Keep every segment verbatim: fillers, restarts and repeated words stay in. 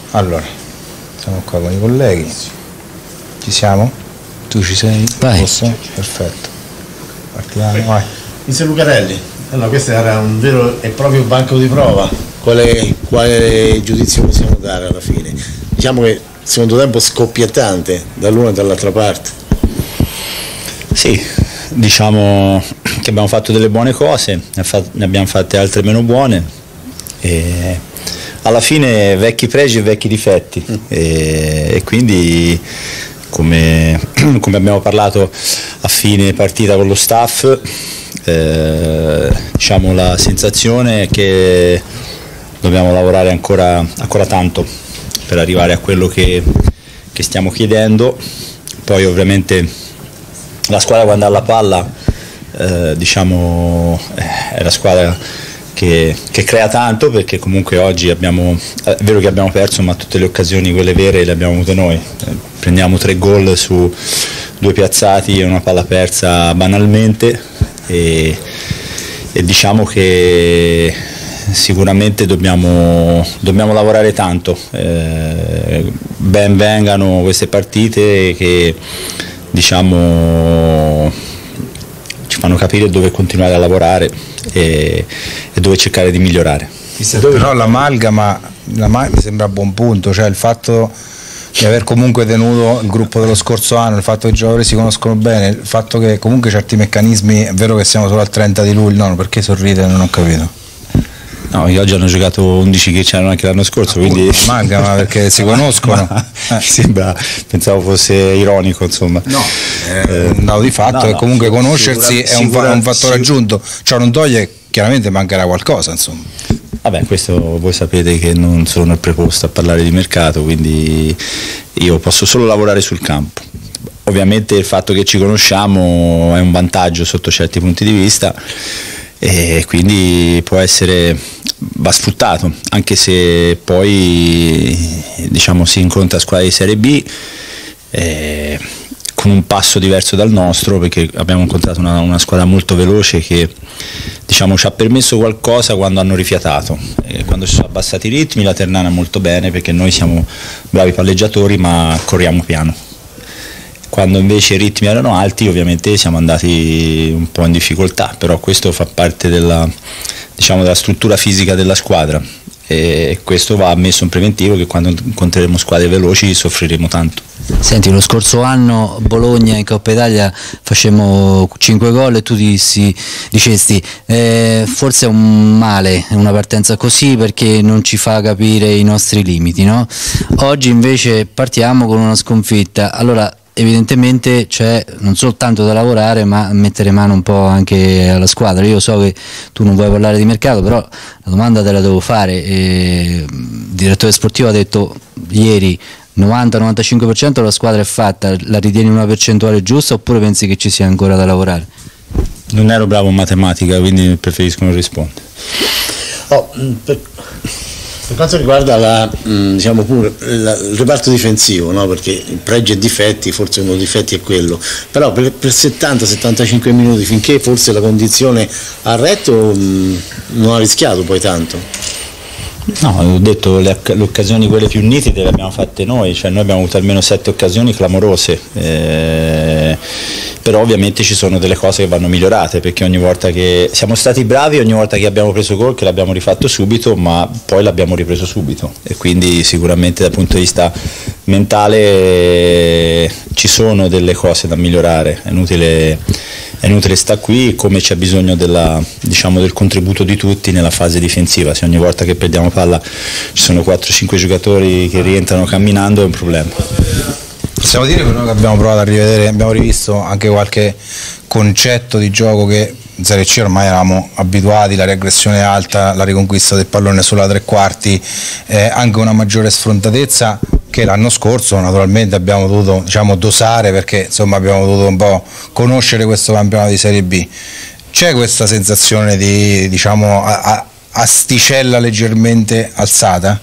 Allora, siamo qua con i colleghi. Ci siamo? Tu ci sei? Vai. Posso? Perfetto. Partiamo, vai. Mister Lucarelli, allora questo era un vero e proprio banco di prova. Quale, quale giudizio possiamo dare alla fine? Diciamo che il secondo tempo scoppiettante dall'una e dall'altra parte. Sì, diciamo che abbiamo fatto delle buone cose, ne abbiamo fatte altre meno buone e alla fine vecchi pregi e vecchi difetti e, e quindi come, come abbiamo parlato a fine partita con lo staff, eh, diciamo la sensazione è che dobbiamo lavorare ancora, ancora tanto per arrivare a quello che, che stiamo chiedendo. Poi ovviamente la squadra quando ha la palla eh, diciamo è la squadra che, che crea tanto, perché comunque oggi abbiamo, è vero che abbiamo perso, ma tutte le occasioni quelle vere le abbiamo avute noi. Eh, prendiamo tre gol su due piazzati e una palla persa banalmente e, e diciamo che sicuramente dobbiamo, dobbiamo lavorare tanto. Eh, ben vengano queste partite che diciamo ci fanno capire dove continuare a lavorare e, e dove cercare di migliorare. Però l'amalgama mi sembra a buon punto, cioè il fatto di aver comunque tenuto il gruppo dello scorso anno, il fatto che i giocatori si conoscono bene, il fatto che comunque certi meccanismi, è vero che siamo solo al trenta di luglio, no, perché sorride, non ho capito. No, oggi hanno giocato undici che c'erano anche l'anno scorso, quindi amalgama perché si conoscono. eh. Sembra, pensavo fosse ironico, insomma. No, eh, un dato di fatto no, che no, comunque conoscersi è un, è un fattore aggiunto, ciò non toglie, chiaramente mancherà qualcosa, insomma. Vabbè, questo voi sapete che non sono il preposto a parlare di mercato, quindi io posso solo lavorare sul campo. Ovviamente il fatto che ci conosciamo è un vantaggio sotto certi punti di vista e quindi può essere, va sfruttato, anche se poi diciamo si incontra squadre di Serie B eh, con un passo diverso dal nostro, perché abbiamo incontrato una, una squadra molto veloce che diciamo ci ha permesso qualcosa quando hanno rifiatato, e quando si sono abbassati i ritmi la Ternana molto bene, perché noi siamo bravi palleggiatori ma corriamo piano. Quando invece i ritmi erano alti ovviamente siamo andati un po' in difficoltà, però questo fa parte della, diciamo, della struttura fisica della squadra e questo va messo in preventivo, che quando incontreremo squadre veloci soffriremo tanto. Senti, lo scorso anno Bologna in Coppa Italia facemmo cinque gol e tu dissi, dicesti eh, forse è un male una partenza così perché non ci fa capire i nostri limiti, no? Oggi invece partiamo con una sconfitta, allora evidentemente c'è non soltanto da lavorare ma mettere mano un po' anche alla squadra. Io so che tu non vuoi parlare di mercato, però la domanda te la devo fare. E il direttore sportivo ha detto ieri novanta novantacinque per cento la squadra è fatta, la ritieni una percentuale giusta oppure pensi che ci sia ancora da lavorare? Non ero bravo in matematica, quindi preferisco non rispondere. Oh, per... Per quanto riguarda la, mh, diciamo pure, la, il reparto difensivo, no? Perché pregi e difetti, forse uno dei difetti è quello, però per, per settanta settantacinque minuti, finché forse la condizione ha retto, mh, non ha rischiato poi tanto. No, ho detto le, le occasioni quelle più nitide le abbiamo fatte noi, cioè noi abbiamo avuto almeno sette occasioni clamorose, eh, però ovviamente ci sono delle cose che vanno migliorate, perché ogni volta che siamo stati bravi, ogni volta che abbiamo preso gol che l'abbiamo rifatto subito, ma poi l'abbiamo ripreso subito e quindi sicuramente dal punto di vista mentale eh, ci sono delle cose da migliorare, è inutile, è inutile sta qui, come c'è bisogno della, diciamo, del contributo di tutti nella fase difensiva. Se ogni volta che perdiamo palla ci sono quattro cinque giocatori che rientrano camminando è un problema. Possiamo dire però che abbiamo provato a rivedere, abbiamo rivisto anche qualche concetto di gioco che in Serie C ormai eravamo abituati, la regressione alta, la riconquista del pallone sulla tre quarti, eh, anche una maggiore sfrontatezza che l'anno scorso naturalmente abbiamo dovuto, diciamo, dosare, perché insomma abbiamo dovuto un po' conoscere questo campionato di Serie B. C'è questa sensazione di, diciamo, a, a, asticella leggermente alzata?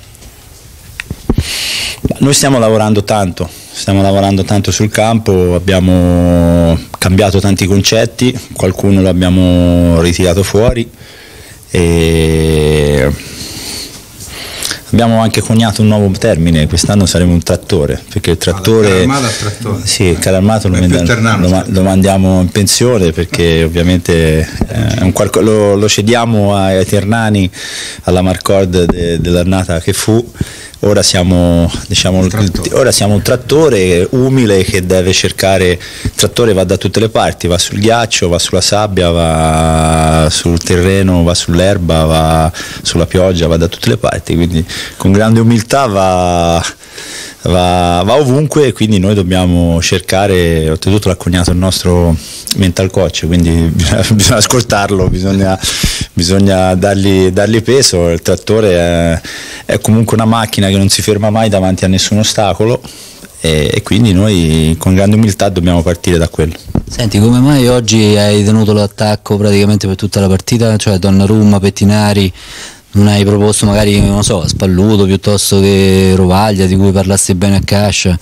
Noi stiamo lavorando tanto, stiamo lavorando tanto sul campo, abbiamo cambiato tanti concetti, qualcuno l'abbiamo ritirato fuori e abbiamo anche coniato un nuovo termine, quest'anno saremo un trattore, perché il trattore, ah, al trattore. Sì, il carro armato lo, mandiamo, lo, lo mandiamo in pensione, perché ovviamente eh, è un qualco, lo, lo cediamo ai Ternani, alla Marcord de, dell'annata che fu. Ora siamo, diciamo, ora siamo un trattore umile che deve cercare, il trattore va da tutte le parti, va sul ghiaccio, va sulla sabbia, va sul terreno, va sull'erba, va sulla pioggia, va da tutte le parti, quindi con grande umiltà va, va, va ovunque, quindi noi dobbiamo cercare, oltretutto l'ha coniato il nostro mental coach, quindi bisogna, bisogna ascoltarlo, bisogna, bisogna dargli, dargli peso. Il trattore è, è comunque una macchina che non si ferma mai davanti a nessun ostacolo e, e quindi noi con grande umiltà dobbiamo partire da quello. Senti, come mai oggi hai tenuto l'attacco praticamente per tutta la partita, cioè Donnarumma, Pettinari? Non hai proposto magari, non so, Spalluto piuttosto che Rovaglia, di cui parlassi bene a Cascia?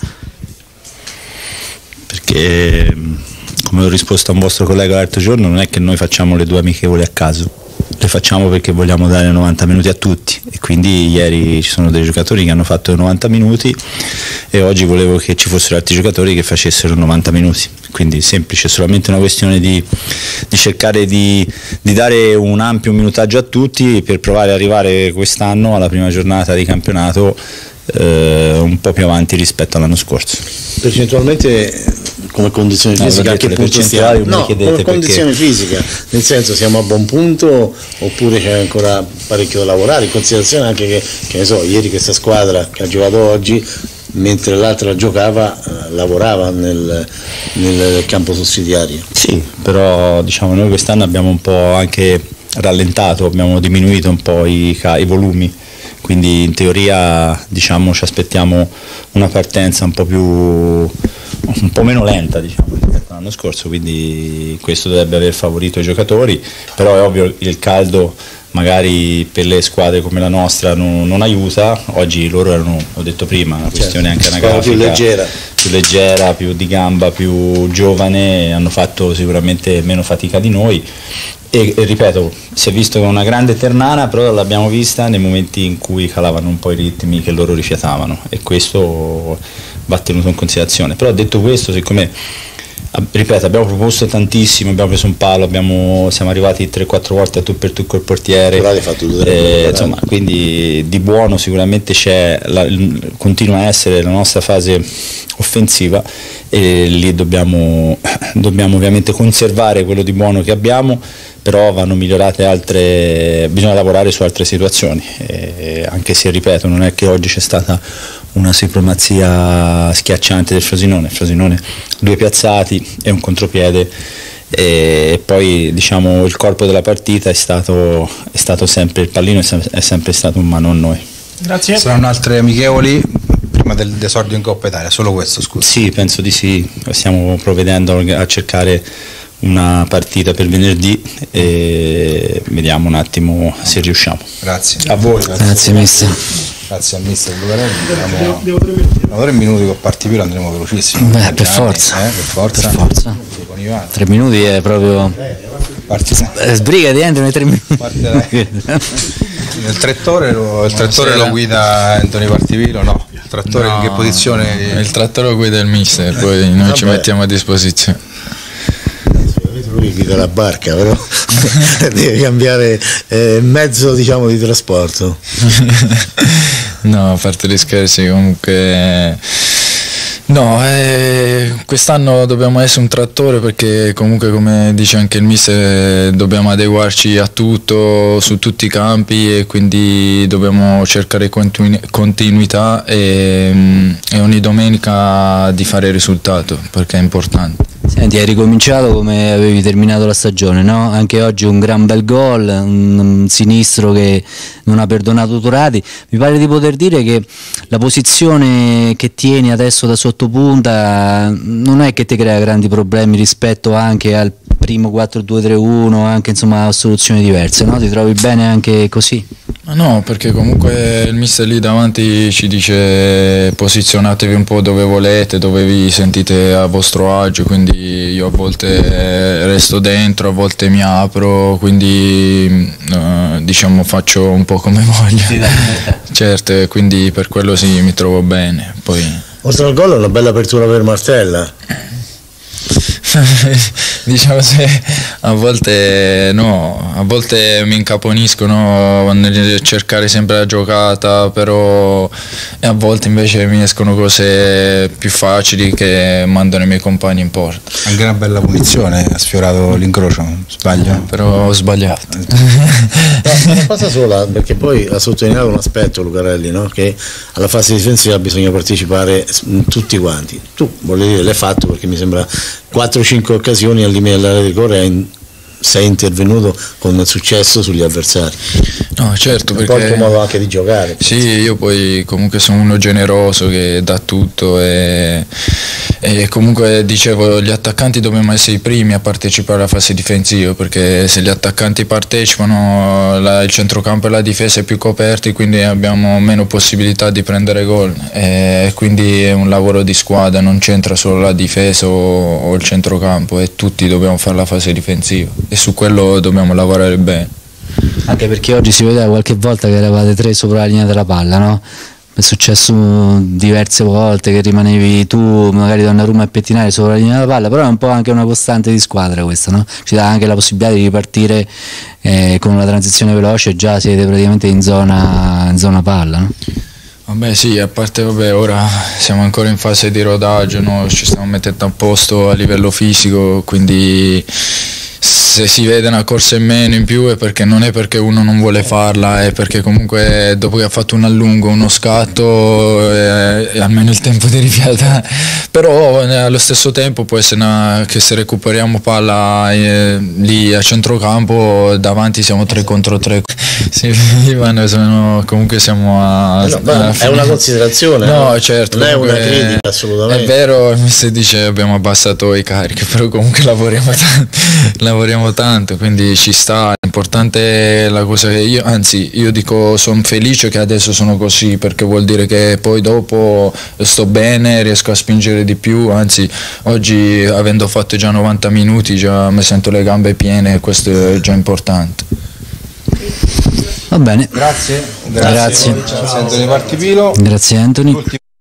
Perché, come ho risposto a un vostro collega l'altro giorno, non è che noi facciamo le due amichevoli a caso, le facciamo perché vogliamo dare novanta minuti a tutti, e quindi ieri ci sono dei giocatori che hanno fatto novanta minuti e oggi volevo che ci fossero altri giocatori che facessero novanta minuti, quindi semplice, solamente una questione di, di cercare di, di dare un ampio minutaggio a tutti per provare ad arrivare quest'anno alla prima giornata di campionato eh, un po' più avanti rispetto all'anno scorso. Percentualmente come condizione no, fisica, a che punto stiamo? No, come condizione perché... fisica, nel senso siamo a buon punto oppure c'è ancora parecchio da lavorare, in considerazione anche che, che ne so, ieri questa squadra che ha giocato oggi, mentre l'altra giocava, eh, lavorava nel, nel campo sussidiario. Sì, però diciamo noi quest'anno abbiamo un po' anche rallentato, abbiamo diminuito un po' i, i volumi, quindi in teoria diciamo ci aspettiamo una partenza un po' più un po' meno lenta, diciamo, rispetto all'anno scorso, quindi questo dovrebbe aver favorito i giocatori, però è ovvio il caldo magari per le squadre come la nostra non, non aiuta. Oggi loro erano, ho detto prima, una questione anche anagrafica, più leggera. più leggera, più di gamba, più giovane, hanno fatto sicuramente meno fatica di noi e, e ripeto, si è visto che una grande Ternana, però l'abbiamo vista nei momenti in cui calavano un po' i ritmi che loro rifiatavano e questo va tenuto in considerazione. Però detto questo, siccome ripeto abbiamo proposto tantissimo, abbiamo preso un palo, abbiamo, siamo arrivati tre quattro volte a tu per tu col portiere, fatto due, eh, insomma, quindi di buono sicuramente c'è, la, continua a essere la nostra fase offensiva e lì dobbiamo, dobbiamo ovviamente conservare quello di buono che abbiamo, però vanno migliorate altre, bisogna lavorare su altre situazioni, e anche se ripeto non è che oggi c'è stata una supremazia schiacciante del Frosinone, il Frosinone due piazzati e un contropiede e poi diciamo il corpo della partita è stato, è stato sempre, il pallino è sempre, è sempre stato in mano a noi. Grazie. Saranno altre amichevoli prima del desordio in Coppa Italia, solo questo scusa? Sì, penso di sì, stiamo provvedendo a cercare una partita per venerdì e vediamo un attimo se riusciamo. Grazie. A voi. Grazie, grazie mister. Grazie al mister Lucarelli. Abbiamo, abbiamo tre minuti con Partipiro, andremo velocissimo. Beh, per forza. Eh, per forza. Per forza. Tre minuti è proprio. Eh, sbrigati, entra nei tre minuti. Il trattore, lo, il trattore lo guida Anthony Partipiro, no? Il trattore no, in che posizione? Il trattore lo guida il mister, poi noi Vabbè. ci mettiamo a disposizione. Lui guida la barca, però deve cambiare eh, mezzo, diciamo, di trasporto. No, a parte gli scherzi, comunque no, eh, quest'anno dobbiamo essere un trattore perché comunque, come dice anche il mister, dobbiamo adeguarci a tutto, su tutti i campi, e quindi dobbiamo cercare continu- continuità e, e ogni domenica di fare il risultato, perché è importante. Senti, hai ricominciato come avevi terminato la stagione, no? Anche oggi un gran bel gol, un, un sinistro che non ha perdonato Turati. Mi pare di poter dire che la posizione che tieni adesso da sottopunta non è che ti crea grandi problemi rispetto anche al primo quattro due tre uno, anche insomma soluzioni diverse, no? Ti trovi bene anche così? Ma no, perché comunque il mister lì davanti ci dice posizionatevi un po' dove volete, dove vi sentite a vostro agio, quindi io a volte resto dentro, a volte mi apro, quindi eh, diciamo faccio un po' come voglio. Certo, quindi per quello sì, mi trovo bene. Poi... oltre al gol è una bella apertura per Martella. Diciamo se a volte no, a volte mi incaponisco, no, nel cercare sempre la giocata, però e a volte invece mi escono cose più facili che mandano i miei compagni in porta. Anche una bella punizione, ha sfiorato l'incrocio, sbaglio? Però ho sbagliato. No, una cosa sola, perché poi ha sottolineato un aspetto Lucarelli, no? Che alla fase difensiva bisogna partecipare tutti quanti. Tu voglio dire l'hai fatto, perché mi sembra quattro cinque occasioni al limite dell'area di Correa sei intervenuto con successo sugli avversari. No, certo, perché un po' il tuo modo anche di giocare. Sì, io poi comunque sono uno generoso che dà tutto e, e comunque dicevo gli attaccanti dobbiamo essere i primi a partecipare alla fase difensiva, perché se gli attaccanti partecipano la, il centrocampo e la difesa è più coperti, quindi abbiamo meno possibilità di prendere gol e quindi è un lavoro di squadra, non c'entra solo la difesa o, o il centrocampo, e tutti dobbiamo fare la fase difensiva e su quello dobbiamo lavorare bene. Anche perché oggi si vedeva qualche volta che eravate tre sopra la linea della palla, no? È successo diverse volte che rimanevi tu, magari Donnarumma a pettinare sopra la linea della palla, però è un po' anche una costante di squadra questa, no? Ci dà anche la possibilità di ripartire eh, con una transizione veloce, già siete praticamente in zona, in zona palla, no? Vabbè sì, a parte vabbè, ora siamo ancora in fase di rodaggio, no? Ci stiamo mettendo a posto a livello fisico, quindi se si vede una corsa in meno in più è perché non è perché uno non vuole farla, è perché comunque dopo che ha fatto un allungo, uno scatto è, è almeno il tempo di rifiatare, però allo stesso tempo può essere una, che se recuperiamo palla eh, lì a centrocampo davanti siamo tre contro tre. Sì, Ivan, sono, comunque siamo a, no, a è una considerazione, no, no? certo, non è una critica assolutamente. È vero, si dice abbiamo abbassato i carichi, però comunque lavoriamo tanto, lavoriamo tanto, quindi ci sta. È importante la cosa che io, anzi io dico sono felice che adesso sono così, perché vuol dire che poi dopo sto bene, riesco a spingere di più, anzi oggi avendo fatto già novanta minuti già mi sento le gambe piene e questo è già importante. Va bene. Grazie. Grazie. Grazie. Grazie Anthony Partipilo. Grazie Anthony.